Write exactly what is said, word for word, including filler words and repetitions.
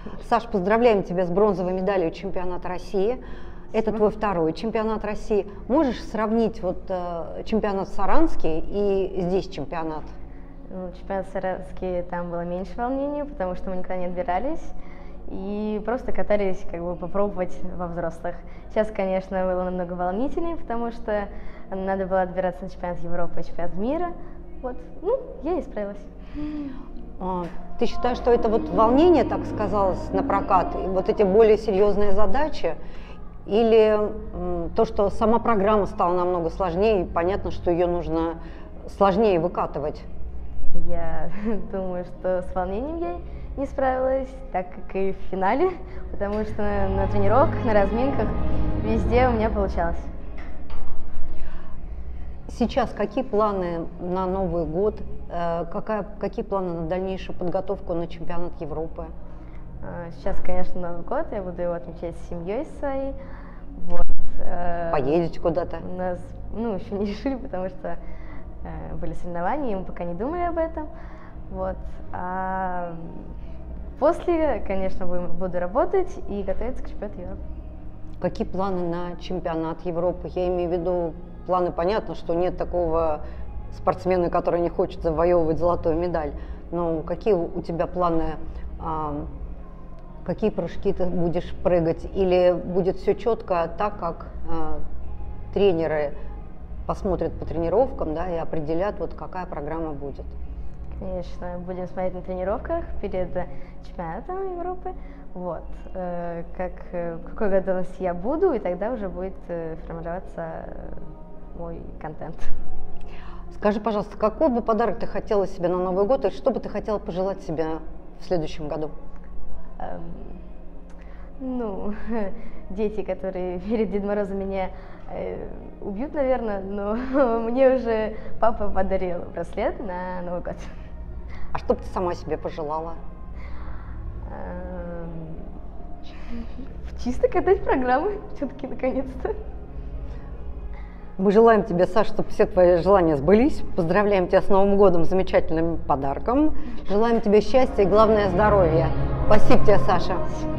Саш, поздравляем тебя с бронзовой медалью чемпионата России. Это твой второй чемпионат России. Можешь сравнить вот э, чемпионат Саранский и здесь чемпионат? Ну, чемпионат Саранский, там было меньше волнений, потому что мы никуда не отбирались и просто катались, как бы, попробовать во взрослых. Сейчас, конечно, было намного волнительнее, потому что надо было отбираться на чемпионат Европы и чемпионат мира. Вот, ну, я не справилась. А, ты считаешь, что это вот волнение так сказалось на прокат, и вот эти более серьезные задачи, или м, то, что сама программа стала намного сложнее, и понятно, что ее нужно сложнее выкатывать? Я думаю, что с волнением я не справилась, так как и в финале, потому что на тренировках, на разминках, везде у меня получалось. Сейчас какие планы на Новый год? Какая, какие планы на дальнейшую подготовку на чемпионат Европы? Сейчас, конечно, Новый год, я буду его отмечать с семьей своей. Вот. Поедете куда-то? У нас, ну, еще не решили, потому что были соревнования, и мы пока не думали об этом. Вот. А после, конечно, буду работать и готовиться к чемпионату Европы. Какие планы на чемпионат Европы? Я имею в виду планы, понятно, что нет такого спортсмена, который не хочет завоевывать золотую медаль. Но какие у тебя планы, а, какие прыжки ты будешь прыгать? Или будет все четко так, как а, тренеры посмотрят по тренировкам, да, и определят, вот какая программа будет? Конечно, будем смотреть на тренировках перед чемпионатом Европы. Вот, э, как, э, какой готовности я буду, и тогда уже будет э, формироваться мой контент. Скажи, пожалуйста, какой бы подарок ты хотела себе на Новый год, и что бы ты хотела пожелать себе в следующем году? Эм, ну, дети, которые перед Дедом Морозом меня э, убьют, наверное, но мне уже папа подарил браслет на Новый год. А что бы ты сама себе пожелала? Чисто катать программы, все-таки, наконец-то. Мы желаем тебе, Саша, чтобы все твои желания сбылись. Поздравляем тебя с Новым годом, с замечательным подарком. Желаем тебе счастья и, главное, здоровья. Спасибо тебе, Саша.